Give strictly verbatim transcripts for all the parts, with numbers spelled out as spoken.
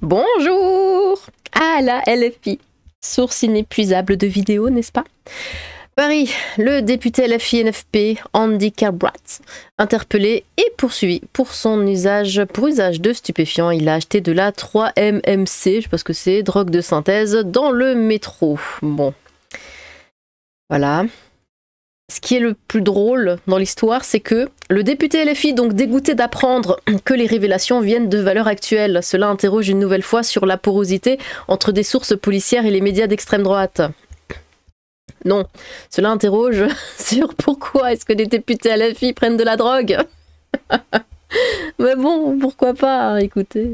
Bonjour. Ah la L F I, source inépuisable de vidéos, n'est-ce pas? Paris, le député L F I N F P Andy Carbrat, interpellé et poursuivi pour son usage, pour usage de stupéfiants. Il a acheté de la trois M M C, je sais pas ce que c'est, drogue de synthèse, dans le métro. Bon, voilà. Ce qui est le plus drôle dans l'histoire, c'est que le député L F I, donc dégoûté d'apprendre que les révélations viennent de valeurs actuelles, cela interroge une nouvelle fois sur la porosité entre des sources policières et les médias d'extrême droite. Non, cela interroge sur pourquoi est-ce que des députés L F I prennent de la drogue. Mais bon, pourquoi pas, écoutez.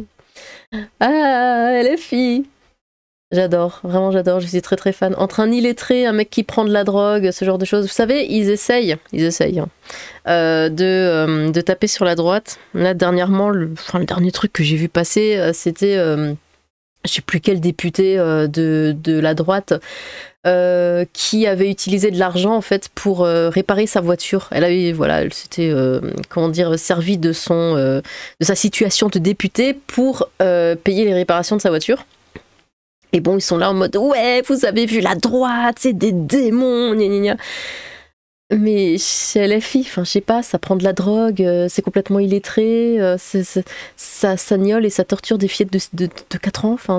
Ah, L F I. J'adore, vraiment j'adore, je suis très très fan. Entre un illettré, un mec qui prend de la drogue, ce genre de choses, vous savez, ils essayent, ils essayent hein, euh, de, euh, de taper sur la droite. Là, dernièrement, le, enfin, le dernier truc que j'ai vu passer, euh, c'était, euh, je sais plus quel député euh, de, de la droite, euh, qui avait utilisé de l'argent en fait pour euh, réparer sa voiture. Elle avait, voilà, elle s'était, euh, comment dire, servi de, son, euh, de sa situation de député pour euh, payer les réparations de sa voiture. Et bon, ils sont là en mode « Ouais, vous avez vu la droite, c'est des démons, gna gna gna. » Mais chez L F I, enfin, je sais pas, ça prend de la drogue, euh, c'est complètement illettré, euh, c'est, c'est, ça sagnole et ça torture des fillettes de, de, de quatre ans, enfin...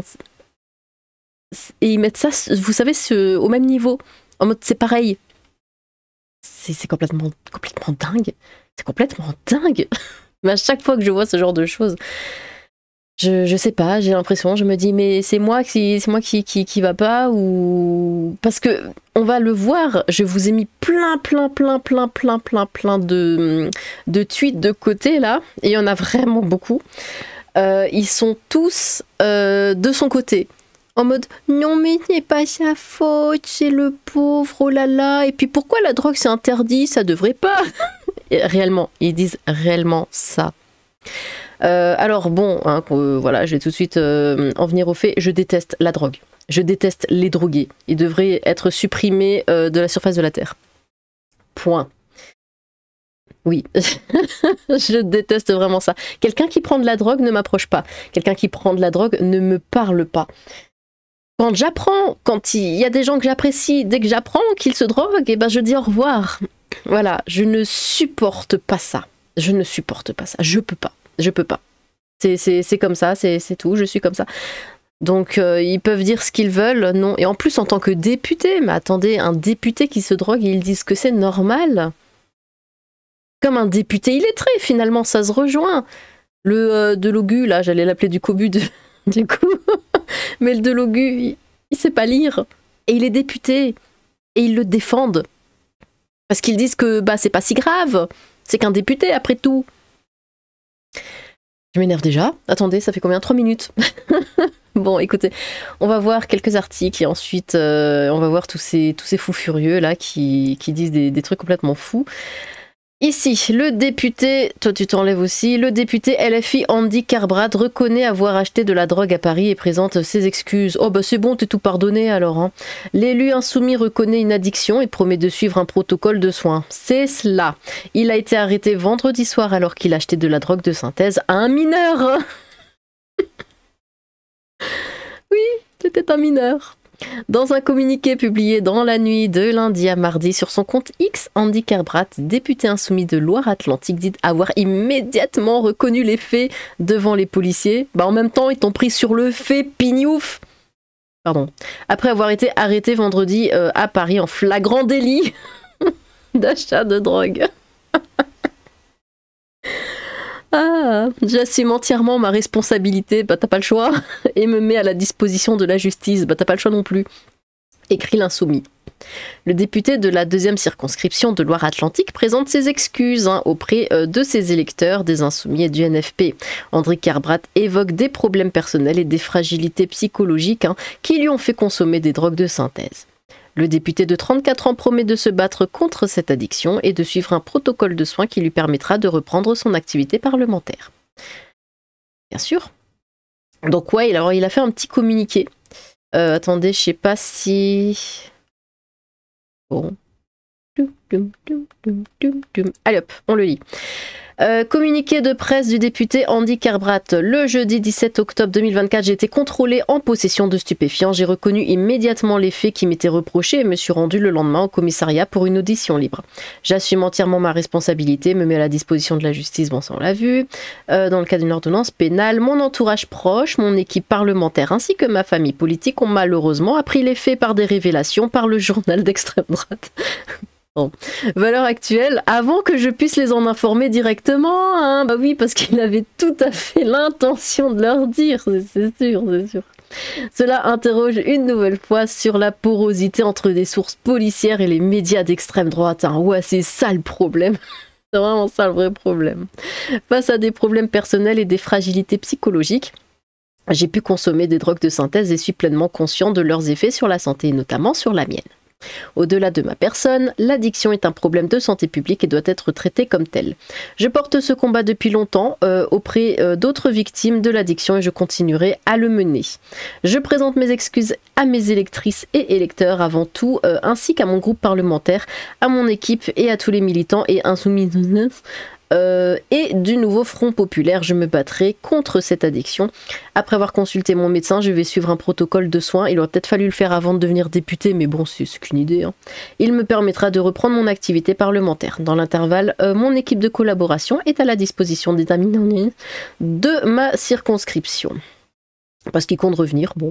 Et ils mettent ça, vous savez, ce, au même niveau, en mode c'est pareil. C'est, c'est complètement, complètement dingue. C'est complètement dingue. Mais à chaque fois que je vois ce genre de choses... Je, je sais pas, j'ai l'impression, je me dis mais c'est moi qui c'est moi qui, qui, qui va pas ou parce que on va le voir, je vous ai mis plein plein plein plein plein plein plein de, de tweets de côté là, et il y en a vraiment beaucoup. Euh, ils sont tous euh, de son côté. En mode non mais ce n'est pas sa faute, c'est le pauvre, oh là là, et puis pourquoi la drogue c'est interdit, ça devrait pas. Et réellement, ils disent réellement ça. Euh, alors bon, hein, euh, voilà, je vais tout de suite euh, en venir au fait, je déteste la drogue. Je déteste les drogués. Ils devraient être supprimés euh, de la surface de la Terre. Point. Oui, je déteste vraiment ça. Quelqu'un qui prend de la drogue ne m'approche pas. Quelqu'un qui prend de la drogue ne me parle pas. Quand j'apprends, quand il y a des gens que j'apprécie, dès que j'apprends qu'ils se droguent, eh ben je dis au revoir. Voilà, je ne supporte pas ça. Je ne supporte pas ça. Je peux pas. Je peux pas. C'est, c'est, c'est comme ça, c'est, c'est tout, je suis comme ça. Donc euh, ils peuvent dire ce qu'ils veulent, non. Et en plus en tant que député, mais attendez, un député qui se drogue, ils disent que c'est normal. Comme un député illettré, finalement, ça se rejoint. Le euh, Delogu, là, j'allais l'appeler du cobu de, du coup. Mais le Delogu, il, il sait pas lire. Et il est député. Et ils le défendent. Parce qu'ils disent que bah c'est pas si grave. C'est qu'un député, après tout. Je m'énerve déjà. Attendez, ça fait combien? trois minutes. Bon, écoutez, on va voir quelques articles et ensuite euh, on va voir tous ces, tous ces fous furieux là qui, qui disent des, des trucs complètement fous. Ici, le député, toi tu t'enlèves aussi, le député L F I Andy Carbrat reconnaît avoir acheté de la drogue à Paris et présente ses excuses. Oh bah c'est bon, t'es tout pardonné alors. Hein. L'élu insoumis reconnaît une addiction et promet de suivre un protocole de soins. C'est cela. Il a été arrêté vendredi soir alors qu'il achetait de la drogue de synthèse à un mineur. Oui, c'était un mineur. Dans un communiqué publié dans la nuit de lundi à mardi sur son compte X, Andy Carbrat, député insoumis de Loire-Atlantique, dit avoir immédiatement reconnu les faits devant les policiers. Bah en même temps, ils t'ont pris sur le fait, pignouf. Pardon. Après avoir été arrêté vendredi euh, à Paris en flagrant délit d'achat de drogue. Ah, j'assume entièrement ma responsabilité, bah t'as pas le choix, et me mets à la disposition de la justice, bah t'as pas le choix non plus. Écrit l'insoumis. Le député de la deuxième circonscription de Loire-Atlantique présente ses excuses hein, auprès euh, de ses électeurs, des insoumis et du N F P. André Carbrat évoque des problèmes personnels et des fragilités psychologiques hein, qui lui ont fait consommer des drogues de synthèse. Le député de trente-quatre ans promet de se battre contre cette addiction et de suivre un protocole de soins qui lui permettra de reprendre son activité parlementaire. Bien sûr. Donc ouais, alors il a fait un petit communiqué. Euh, attendez, je sais pas si... Bon. Allez hop, on le lit. Euh, communiqué de presse du député Andy Carbratt. Le jeudi dix-sept octobre deux mille vingt-quatre, j'ai été contrôlé en possession de stupéfiants. J'ai reconnu immédiatement les faits qui m'étaient reprochés et me suis rendu le lendemain au commissariat pour une audition libre. J'assume entièrement ma responsabilité, me mets à la disposition de la justice, bon ça on l'a vu. Euh, dans le cas d'une ordonnance pénale, mon entourage proche, mon équipe parlementaire ainsi que ma famille politique ont malheureusement appris les faits par des révélations par le journal d'extrême droite. Bon. Valeur actuelle, avant que je puisse les en informer directement, hein, bah oui, parce qu'il avait tout à fait l'intention de leur dire, c'est sûr, c'est sûr. Cela interroge une nouvelle fois sur la porosité entre des sources policières et les médias d'extrême droite. Hein. Ouais, c'est ça le problème. C'est vraiment ça le vrai problème. Face à des problèmes personnels et des fragilités psychologiques, j'ai pu consommer des drogues de synthèse et suis pleinement conscient de leurs effets sur la santé, et notamment sur la mienne. Au-delà de ma personne, l'addiction est un problème de santé publique et doit être traité comme tel. Je porte ce combat depuis longtemps euh, auprès euh, d'autres victimes de l'addiction et je continuerai à le mener. Je présente mes excuses à mes électrices et électeurs avant tout, euh, ainsi qu'à mon groupe parlementaire, à mon équipe et à tous les militants et insoumis Euh, et du nouveau Front Populaire. Je me battrai contre cette addiction. Après avoir consulté mon médecin, je vais suivre un protocole de soins. Il aurait peut-être fallu le faire avant de devenir député, mais bon, c'est qu'une idée. Hein. Il me permettra de reprendre mon activité parlementaire. Dans l'intervalle, euh, mon équipe de collaboration est à la disposition des amis de ma circonscription. Parce qu'il compte revenir, bon.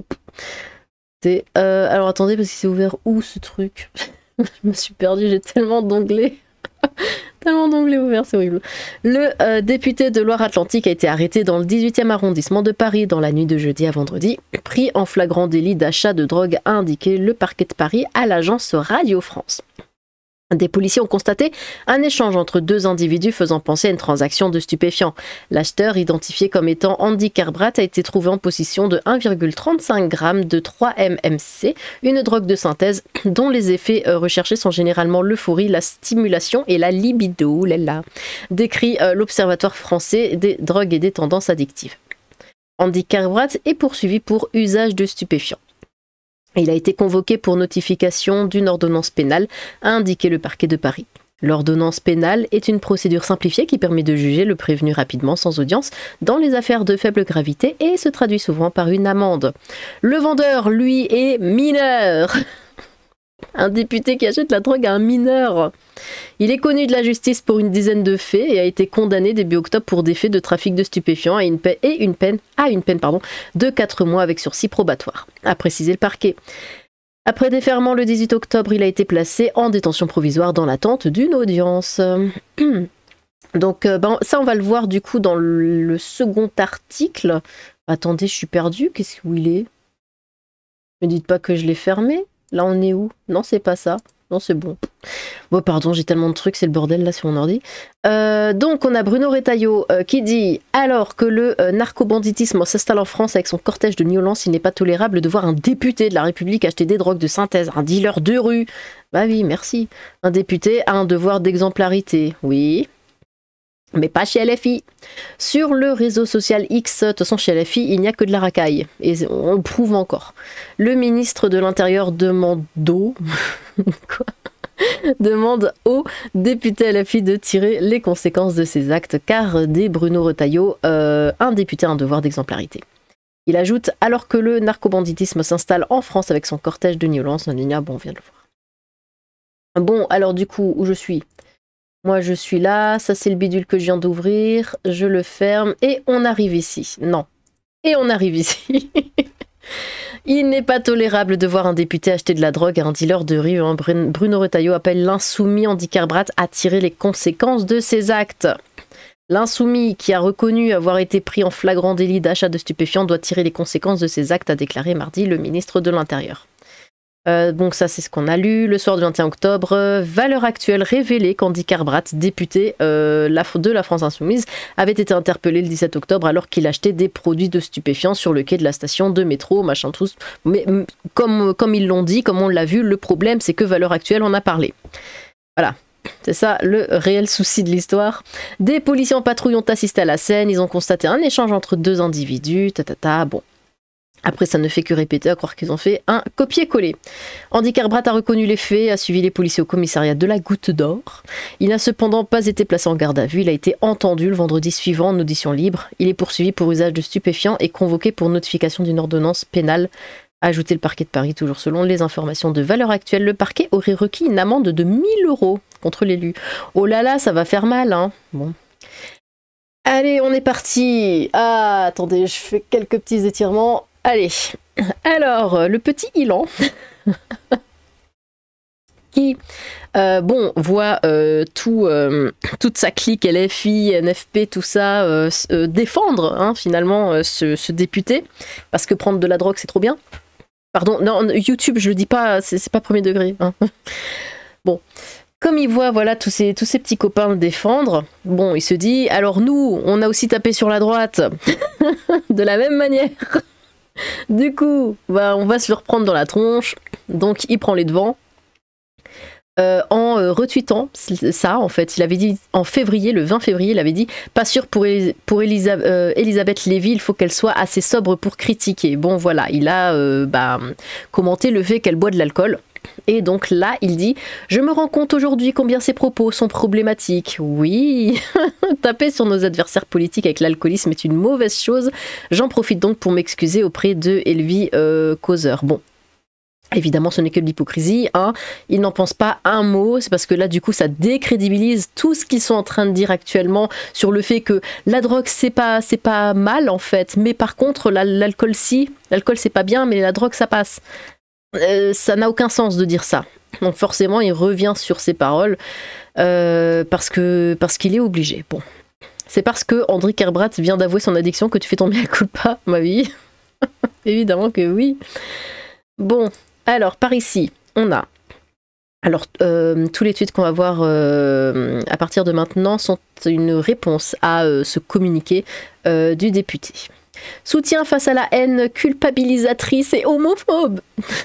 Euh, alors attendez, parce que c'est ouvert où ce truc? Je me suis perdue, j'ai tellement d'onglets. Tellement d'onglets ouverts, c'est horrible. Le euh, député de Loire-Atlantique a été arrêté dans le dix-huitième arrondissement de Paris dans la nuit de jeudi à vendredi, pris en flagrant délit d'achat de drogue, a indiqué le parquet de Paris à l'agence Radio France. Des policiers ont constaté un échange entre deux individus faisant penser à une transaction de stupéfiants. L'acheteur, identifié comme étant Andy Carbratt, a été trouvé en possession de un virgule trente-cinq grammes de trois M M C, une drogue de synthèse dont les effets recherchés sont généralement l'euphorie, la stimulation et la libido, là, décrit euh, l'Observatoire français des drogues et des tendances addictives. Andy Carbratt est poursuivi pour usage de stupéfiants. Il a été convoqué pour notification d'une ordonnance pénale, a indiqué le parquet de Paris. L'ordonnance pénale est une procédure simplifiée qui permet de juger le prévenu rapidement sans audience dans les affaires de faible gravité et se traduit souvent par une amende. Le vendeur, lui, est mineur. Un député qui achète la drogue à un mineur. Il est connu de la justice pour une dizaine de faits et a été condamné début octobre pour des faits de trafic de stupéfiants et une peine, et une peine, à une peine pardon, de quatre mois avec sursis probatoire, a précisé le parquet. Après déferment le dix-huit octobre, il a été placé en détention provisoire dans l'attente d'une audience. Donc euh, ben, ça on va le voir du coup dans le, le second article. Attendez, je suis perdue, qu'est-ce où il est? Ne dites pas que je l'ai fermé. Là, on est où? Non, c'est pas ça. Non, c'est bon. Bon, pardon, j'ai tellement de trucs, c'est le bordel là sur mon ordi. Euh, donc, on a Bruno Retailleau euh, qui dit « Alors que le euh, narcobanditisme s'installe en France avec son cortège de violence, il n'est pas tolérable de voir un député de la République acheter des drogues de synthèse, un dealer de rue. » Bah oui, merci. Un député a un devoir d'exemplarité. Oui. Mais pas chez L F I. Sur le réseau social X, de toute façon chez L F I, il n'y a que de la racaille. Et on le prouve encore. Le ministre de l'Intérieur demande au... Quoi demande au député L F I de tirer les conséquences de ses actes, car dit Bruno Retailleau, euh, un député a un devoir d'exemplarité. Il ajoute, alors que le narcobanditisme s'installe en France avec son cortège de violence, bon, on vient de le voir. Bon, alors du coup, où je suis ? Moi, je suis là, ça c'est le bidule que je viens d'ouvrir, je le ferme et on arrive ici. Non. Et on arrive ici. Il n'est pas tolérable de voir un député acheter de la drogue à un dealer de rue. Hein. Bruno Retailleau appelle l'insoumis Andy Carbratt à tirer les conséquences de ses actes. L'insoumis, qui a reconnu avoir été pris en flagrant délit d'achat de stupéfiants, doit tirer les conséquences de ses actes, a déclaré mardi le ministre de l'Intérieur. Euh, donc ça c'est ce qu'on a lu. Le soir du vingt et un octobre, euh, Valeurs Actuelles révélait qu'Andy Carbratt, député euh, de la France Insoumise, avait été interpellé le dix-sept octobre alors qu'il achetait des produits de stupéfiants sur le quai de la station de métro, machin tout. Mais comme, comme ils l'ont dit, comme on l'a vu, le problème c'est que Valeurs Actuelles en a parlé. Voilà. C'est ça le réel souci de l'histoire. Des policiers en patrouille ont assisté à la scène, ils ont constaté un échange entre deux individus, tatata, bon. Après, ça ne fait que répéter, à croire qu'ils ont fait un copier-coller. Andy Cartwright a reconnu les faits, a suivi les policiers au commissariat de la Goutte d'Or. Il n'a cependant pas été placé en garde à vue. Il a été entendu le vendredi suivant en audition libre. Il est poursuivi pour usage de stupéfiants et convoqué pour notification d'une ordonnance pénale. A ajouté le parquet de Paris, toujours selon les informations de valeur actuelle. Le parquet aurait requis une amende de mille euros contre l'élu. Oh là là, ça va faire mal, hein. Bon. Allez, on est parti. Ah, attendez, je fais quelques petits étirements. Allez, alors, le petit Ilan, qui, euh, bon, voit euh, tout, euh, toute sa clique L F I, N F P, tout ça, euh, euh, défendre, hein, finalement, euh, ce, ce député, parce que prendre de la drogue, c'est trop bien. Pardon, non, YouTube, je le dis pas, c'est pas premier degré. Hein. Bon, comme il voit, voilà, tous ces, tous ces petits copains le défendre, bon, il se dit, alors nous, on a aussi tapé sur la droite, de la même manière. Du coup, bah, on va se le reprendre dans la tronche. Donc, il prend les devants. Euh, en euh, retweetant ça, en fait, il avait dit en février, le vingt février, il avait dit pas sûr pour, Elis pour Elisa euh, Elisabeth Lévy, il faut qu'elle soit assez sobre pour critiquer. Bon, voilà, il a euh, bah, commenté le fait qu'elle boit de l'alcool. Et donc là, il dit « Je me rends compte aujourd'hui combien ces propos sont problématiques. Oui, taper sur nos adversaires politiques avec l'alcoolisme est une mauvaise chose. J'en profite donc pour m'excuser auprès de Elvie euh, Causeur. » Bon, évidemment, ce n'est que de l'hypocrisie. Hein. Il n'en pense pas un mot. C'est parce que là, du coup, ça décrédibilise tout ce qu'ils sont en train de dire actuellement sur le fait que la drogue, c'est pas, c'est pas mal, en fait. Mais par contre, l'alcool, si. L'alcool, c'est pas bien, mais la drogue, ça passe. Euh, ça n'a aucun sens de dire ça. Donc forcément, il revient sur ses paroles euh, parce que parce qu'il est obligé. Bon, c'est parce que André Cartwright vient d'avouer son addiction que tu fais tomber la culpa, ma vie. Évidemment que oui. Bon, alors par ici, on a. Alors euh, tous les tweets qu'on va voir euh, à partir de maintenant sont une réponse à euh, ce communiqué euh, du député. Soutien face à la haine culpabilisatrice et homophobe.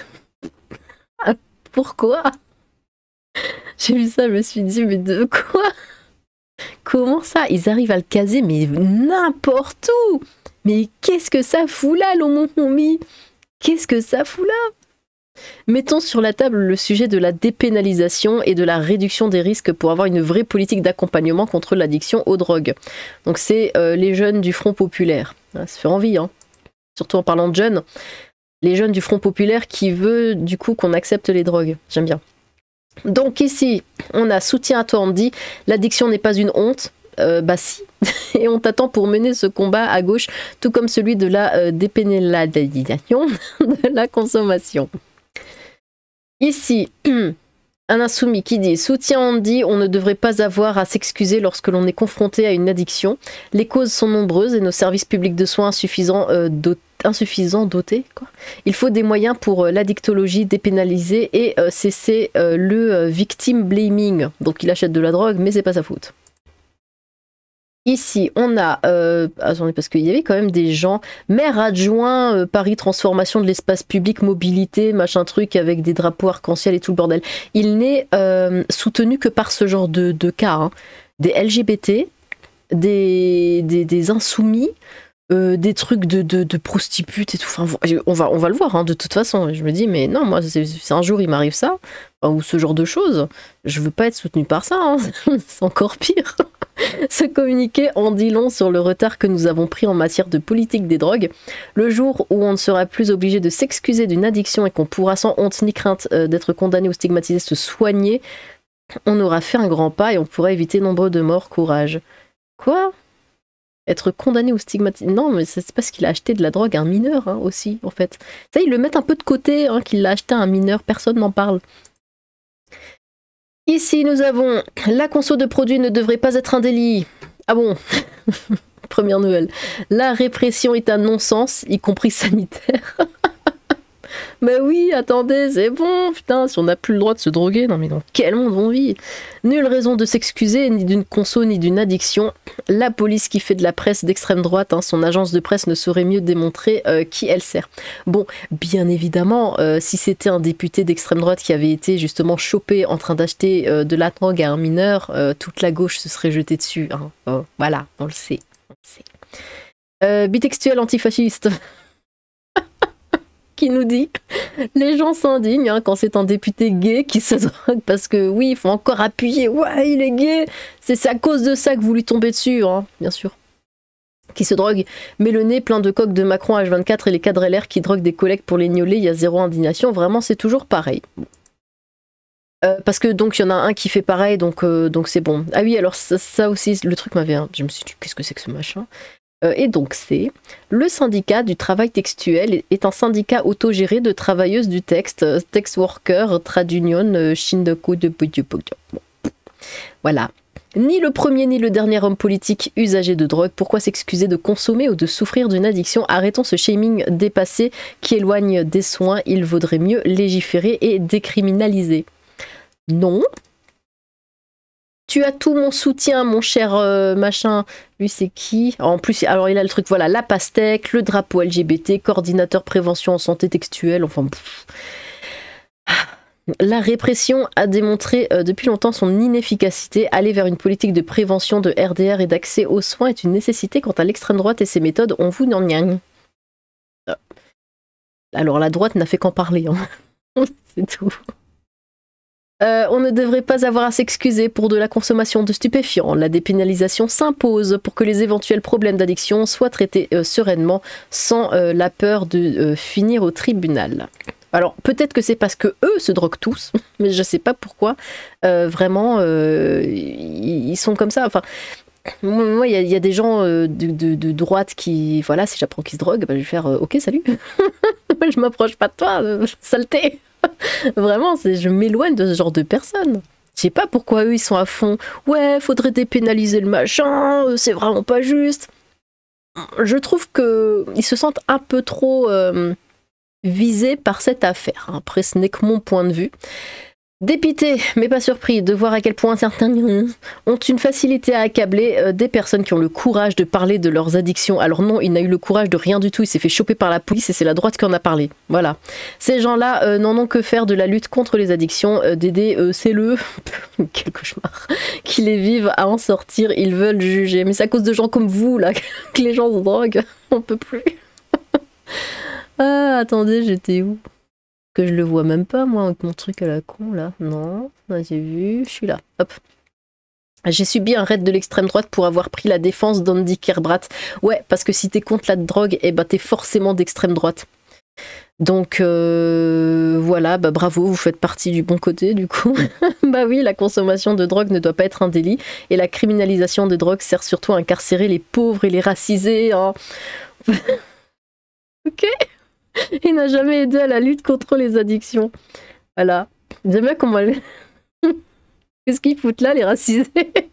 Pourquoi? J'ai vu ça, je me suis dit, mais de quoi? Comment ça? Ils arrivent à le caser, mais n'importe où! Mais qu'est-ce que ça fout là, l'homophobie? Qu'est-ce que ça fout là? Mettons sur la table le sujet de la dépénalisation et de la réduction des risques pour avoir une vraie politique d'accompagnement contre l'addiction aux drogues. Donc c'est euh, les jeunes du Front Populaire. Ça se fait envie, hein. Surtout en parlant de jeunes. Les jeunes du Front Populaire qui veut du coup qu'on accepte les drogues. J'aime bien. Donc ici, on a soutien à toi Andy. L'addiction n'est pas une honte. Euh, bah si. Et on t'attend pour mener ce combat à gauche, tout comme celui de la euh, dépénalisation de la consommation. Ici, un insoumis qui dit « Soutien Andy, on ne devrait pas avoir à s'excuser lorsque l'on est confronté à une addiction. Les causes sont nombreuses et nos services publics de soins insuffisants euh, dotés insuffisant doté quoi. Il faut des moyens pour euh, l'addictologie dépénaliser et euh, cesser euh, le euh, victim blaming. Donc il achète de la drogue mais c'est pas sa faute. Ici on a euh, attendez parce qu'il y avait quand même des gens, maire adjoint euh, Paris transformation de l'espace public mobilité machin truc avec des drapeaux arc-en-ciel et tout le bordel. Il n'est euh, soutenu que par ce genre de, de cas, hein. Des L G B T, des, des, des insoumis. Euh, des trucs de, de, de prostitutes et tout, enfin, on, va, on va le voir hein, de toute façon. Je me dis, mais non, moi, c'est un jour il m'arrive ça, enfin, ou ce genre de choses, je veux pas être soutenue par ça, hein. C'est encore pire. Ce communiqué en dit long sur le retard que nous avons pris en matière de politique des drogues. Le jour où on ne sera plus obligé de s'excuser d'une addiction et qu'on pourra sans honte ni crainte euh, d'être condamné ou stigmatisé se soigner, on aura fait un grand pas et on pourra éviter nombre de morts. Courage. Quoi ? Être condamné ou stigmatisé. Non, mais c'est parce qu'il a acheté de la drogue à un mineur hein, aussi, en fait. Ça, ils le mettent un peu de côté, hein, qu'il l'a acheté à un mineur, personne n'en parle. Ici, nous avons la conso de produits ne devrait pas être un délit. Ah bon? Première nouvelle. La répression est un non-sens, y compris sanitaire. Mais oui, attendez, c'est bon, putain, si on n'a plus le droit de se droguer, non mais dans quel monde on vit? Nulle raison de s'excuser, ni d'une conso, ni d'une addiction. La police qui fait de la presse d'extrême droite, hein, son agence de presse ne saurait mieux démontrer euh, qui elle sert. Bon, bien évidemment, euh, si c'était un député d'extrême droite qui avait été justement chopé en train d'acheter euh, de la drogue à un mineur, euh, toute la gauche se serait jetée dessus. Hein. Oh, voilà, on le sait. On le sait. Euh, bitextuel antifasciste. qui nous dit « Les gens s'indignent hein, quand c'est un député gay qui se drogue parce que oui, il faut encore appuyer. Ouais, il est gay. C'est à cause de ça que vous lui tombez dessus, hein, bien sûr. » Qui se drogue, met le nez plein de coques de Macron H vingt-quatre et les cadres L R qui droguent des collègues pour les gnoler, il y a zéro indignation. Vraiment, c'est toujours pareil. Euh, parce que donc il y en a un qui fait pareil, donc euh, donc c'est bon. Ah oui, alors ça, ça aussi, le truc m'avait... Hein, je me suis dit, qu'est-ce que c'est que ce machin euh, Et donc c'est... Le syndicat du travail textuel est un syndicat autogéré de travailleuses du texte, text worker, trade union, euh, Shindoku de bon. Voilà. Ni le premier ni le dernier homme politique usagé de drogue. Pourquoi s'excuser de consommer ou de souffrir d'une addiction? Arrêtons ce shaming dépassé qui éloigne des soins. Il vaudrait mieux légiférer et décriminaliser. Non. Tu as tout mon soutien, mon cher euh, machin. Lui, c'est qui? En plus, alors il a le truc, voilà, la pastèque, le drapeau L G B T, coordinateur prévention en santé textuelle, enfin... Pff. La répression a démontré euh, depuis longtemps son inefficacité. Aller vers une politique de prévention de R D R et d'accès aux soins est une nécessité. Quant à l'extrême droite et ses méthodes, on vous n'en gagne. Alors la droite n'a fait qu'en parler, hein. C'est tout. Euh, on ne devrait pas avoir à s'excuser pour de la consommation de stupéfiants. La dépénalisation s'impose pour que les éventuels problèmes d'addiction soient traités euh, sereinement sans euh, la peur de euh, finir au tribunal. Alors peut-être que c'est parce que eux se droguent tous, mais je sais pas pourquoi. Euh, vraiment, euh, ils sont comme ça. Enfin, moi, il y, y a des gens euh, de, de, de droite qui, voilà, si j'apprends qu'ils se droguent, bah, je vais faire euh, ok, salut. Je m'approche pas de toi, euh, saleté. Vraiment, je m'éloigne de ce genre de personnes. Je sais pas pourquoi eux ils sont à fond. Ouais, faudrait dépénaliser le machin, c'est vraiment pas juste. Je trouve que ils se sentent un peu trop euh, visés par cette affaire. Après, ce n'est que mon point de vue. Dépité, mais pas surpris, de voir à quel point certains ont une facilité à accabler euh, des personnes qui ont le courage de parler de leurs addictions. Alors non, il n'a eu le courage de rien du tout, il s'est fait choper par la police et c'est la droite qui en a parlé. Voilà. Ces gens-là euh, n'en ont que faire de la lutte contre les addictions, euh, d'aider euh, c'est le... Quel cauchemar. Qui les vivent à en sortir, ils veulent juger. Mais c'est à cause de gens comme vous, là, que les gens se droguent. On peut plus. Ah, attendez, j'étais où ? Que je le vois même pas, moi, avec mon truc à la con, là. Non, là, j'ai vu, je suis là. Hop. J'ai subi un raid de l'extrême droite pour avoir pris la défense d'Andy Kerbrat. Ouais, parce que si t'es contre la drogue, eh ben t'es forcément d'extrême droite. Donc, euh, voilà, bah bravo, vous faites partie du bon côté, du coup. Bah oui, la consommation de drogue ne doit pas être un délit. Et la criminalisation des drogues sert surtout à incarcérer les pauvres et les racisés. Hein. Ok. Il n'a jamais aidé à la lutte contre les addictions. Voilà. J'aime bien comment... Qu'est-ce qu'ils foutent là, les racisés?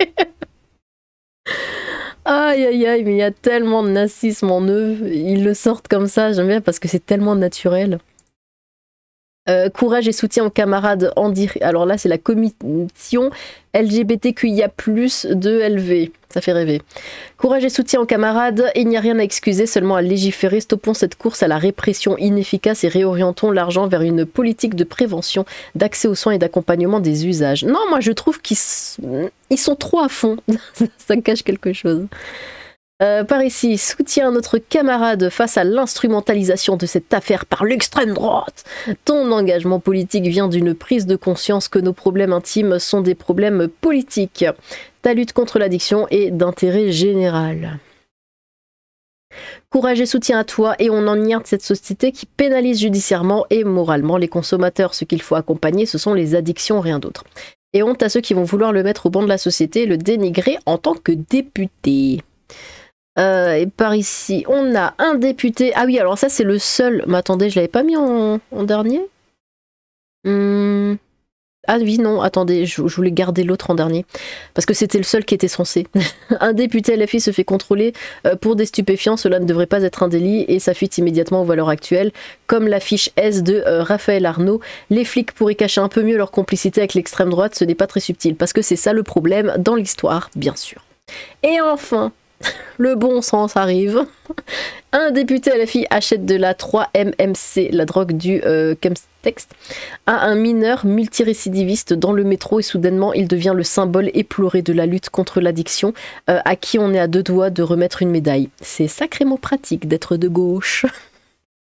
Aïe, aïe, aïe, mais il y a tellement de nazisme en eux. Ils le sortent comme ça, j'aime bien parce que c'est tellement naturel. Euh, courage et soutien aux camarades Andy... Alors là, c'est la commission L G B T Q I A plus, de L V. Ça fait rêver. Courage et soutien aux camarades. Il n'y a rien à excuser, seulement à légiférer. Stoppons cette course à la répression inefficace et réorientons l'argent vers une politique de prévention, d'accès aux soins et d'accompagnement des usages. Non, moi je trouve qu'ils ils sont trop à fond. Ça cache quelque chose. Euh, par ici, soutien à notre camarade face à l'instrumentalisation de cette affaire par l'extrême droite. Ton engagement politique vient d'une prise de conscience que nos problèmes intimes sont des problèmes politiques. Ta lutte contre l'addiction est d'intérêt général. Courage et soutien à toi et on en y a de cette société qui pénalise judiciairement et moralement les consommateurs. Ce qu'il faut accompagner, ce sont les addictions, rien d'autre. Et honte à ceux qui vont vouloir le mettre au banc de la société et le dénigrer en tant que député. Euh, et par ici, on a un député. Ah oui, alors ça, c'est le seul. Mais attendez, je l'avais pas mis en, en dernier hum... Ah oui, non, attendez, je, je voulais garder l'autre en dernier. Parce que c'était le seul qui était censé. Un député L F I se fait contrôler euh, pour des stupéfiants. Cela ne devrait pas être un délit et ça fuite immédiatement aux valeurs actuelles. Comme l'affiche S de euh, Raphaël Arnaud, les flics pourraient cacher un peu mieux leur complicité avec l'extrême droite. Ce n'est pas très subtil. Parce que c'est ça le problème dans l'histoire, bien sûr. Et enfin... le bon sens arrive. Un député L F I achète de la trois M M C, la drogue du euh, chemtex, à un mineur multirécidiviste dans le métro et soudainement il devient le symbole éploré de la lutte contre l'addiction euh, à qui on est à deux doigts de remettre une médaille. C'est sacrément pratique d'être de gauche.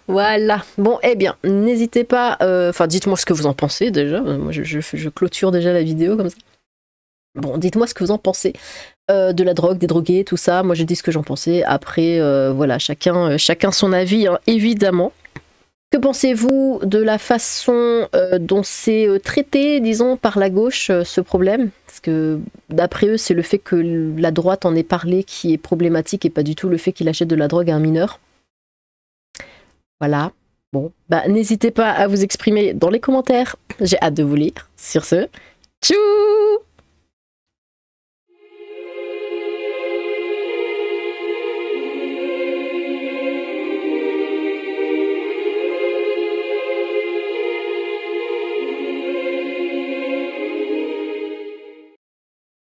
Voilà. Bon, eh bien, n'hésitez pas... Enfin, euh, dites-moi ce que vous en pensez, déjà. Moi, je, je, je clôture déjà la vidéo, comme ça. Bon, dites-moi ce que vous en pensez. Euh, de la drogue, des drogués, tout ça. Moi, j'ai dit ce que j'en pensais. Après, euh, voilà, chacun, euh, chacun son avis, hein, évidemment. Que pensez-vous de la façon euh, dont c'est euh, traité, disons, par la gauche, euh, ce problème? Parce que, d'après eux, c'est le fait que la droite en ait parlé qui est problématique et pas du tout le fait qu'il achète de la drogue à un mineur. Voilà. Bon, bah, n'hésitez pas à vous exprimer dans les commentaires. J'ai hâte de vous lire. Sur ce, tchou!